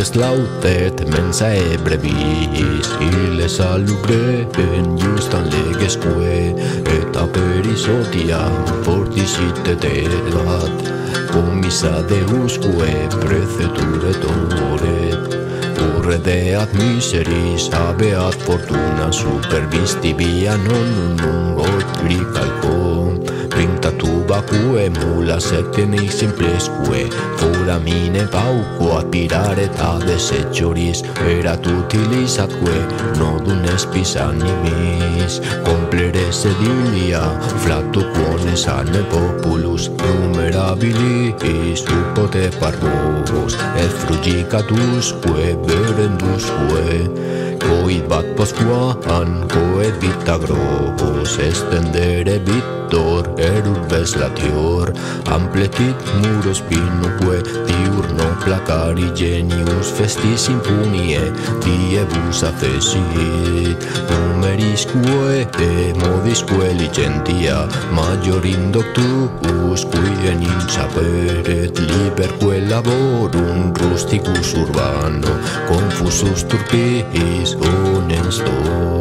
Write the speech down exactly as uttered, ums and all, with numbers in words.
Urves lautet mensa e brevis, ille salubre en justan legesque, et aperisotiam fortisite telat, commissa deusque preceture toret. Urredeat miseris habeat fortuna supervistibia non ungot ricalcom, Pintatubaque mulas et teneis simplesque, foramine pauco aspirare ta desechoris, erat utilisatque nodum espis animis, complere sedilia, flato quones ane populus, numerabilis tupote parvos, et frugicatusque verendusque, coibat posquan, coet vita gros, estendere Victor, erurbes latior, ampletit muros pinuque, diurno placari genius festis impunie, diebus affesit, numerisque e modisque licentia, major indoctus, qui enim saperet, liberque laborum rusticus urbano, confusus turpis honestos.